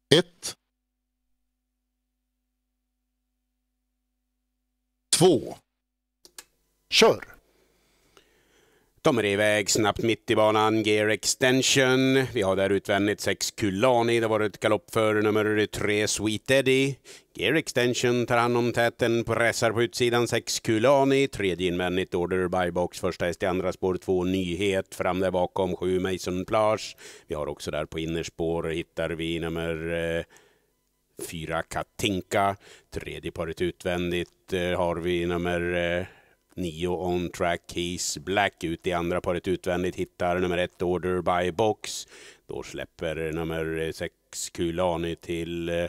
1, 2, kör! De är iväg snabbt mitt i banan, Gear Extension. Vi har där utvändigt 6 Kulani, det var ett galopp för nummer 3 Sweet Eddie. Gear Extension tar hand om täten, pressar på utsidan 6 Kulani, tredje invändigt Order by Box, första häst i andra spår 2 Nyhet, fram där bakom 7 Mason Plage. Vi har också där på innerspår hittar vi nummer 4 Katinka, tredje paret utvändigt har vi nummer 9 On Track Keys Black, ut i andra paret utvändigt hittar nummer 1 Order by Box. Då släpper nummer 6 Kulani till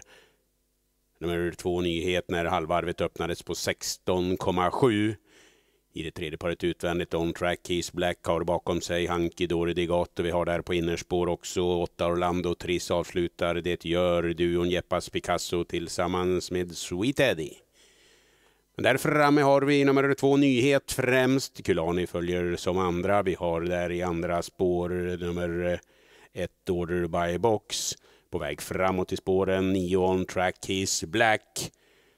nummer 2 Nyhet när halvvarvet öppnades på 16,7. I det tredje paret utvändigt On Track Keys Black har bakom sig Hanky Dory Digato. Vi har där på innerspår också 8 Orlando Triss avslutar. Det gör duon Jeppas Picasso tillsammans med Sweet Eddie. Där framme har vi nummer 2 Nyhet främst. Kulani följer som andra. Vi har där i andra spår nummer 1 Order by Box. På väg framåt i spåren 9 On Track Keys Black.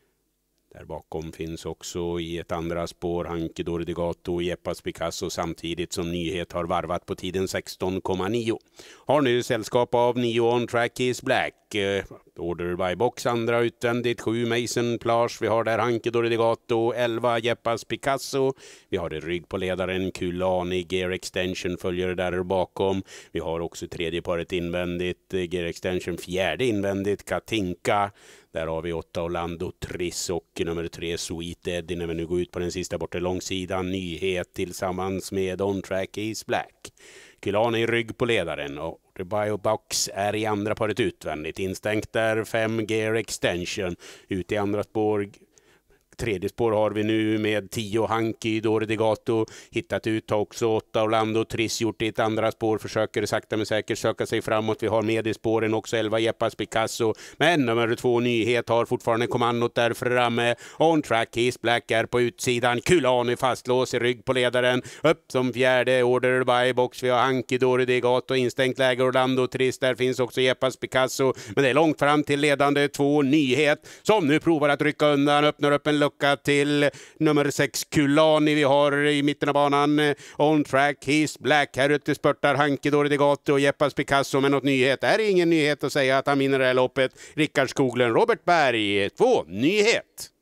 Där bakom finns också i ett andra spår Hanky Dory Digato och Jeppas Picasso samtidigt som Nyhet har varvat på tiden 16,9. Har nu sällskap av 9 On Track Keys Black. Order by Box andra utvändigt 7 Mason Plage. Vi har där Hanky Dory Digato 11 Jeppas Picasso. Vi har i rygg på ledaren Kulani. Gear Extension följer där bakom. Vi har också tredje paret invändigt Gear Extension, fjärde invändigt Katinka. Där har vi 8 Orlando Triss och nummer 3 Sweet Eddie när vi nu går ut på den sista bortre långsidan. Nyhet tillsammans med On Track Keys Black. Kulani i rygg på ledaren och The Biobox är i andra paret utvändigt. Instängt där 5 Gear Extension. Ut i andra spår. Tredje spår har vi nu med 10 Hanky Dory Digato. Hittat ut också 8 Orlando Triss gjort i ett andra spår. Försöker sakta men säkert söka sig framåt. Vi har med i spåren också 11 Jeppas Picasso. Men nummer 2 Nyhet har fortfarande kommandot där framme. On Track Keys Black är på utsidan. Kulani fastlås i rygg på ledaren. Upp som fjärde Order by Box. Vi har Hanky Dory Digato. Instängt läge Orlando Triss. Där finns också Jeppas Picasso. Men det är långt fram till ledande 2 Nyhet. Som nu provar att rycka undan. Öppnar upp en lucka till nummer 6 Kulani. Vi har i mitten av banan On Track Keys Black. Här ute spurtar Hanky Dory Digato och Jeppas Picasso. Men något nyhet är ingen nyhet att säga att han vinner det här loppet. Rickard Skoglund, Robert Berg, 2 Nyhet.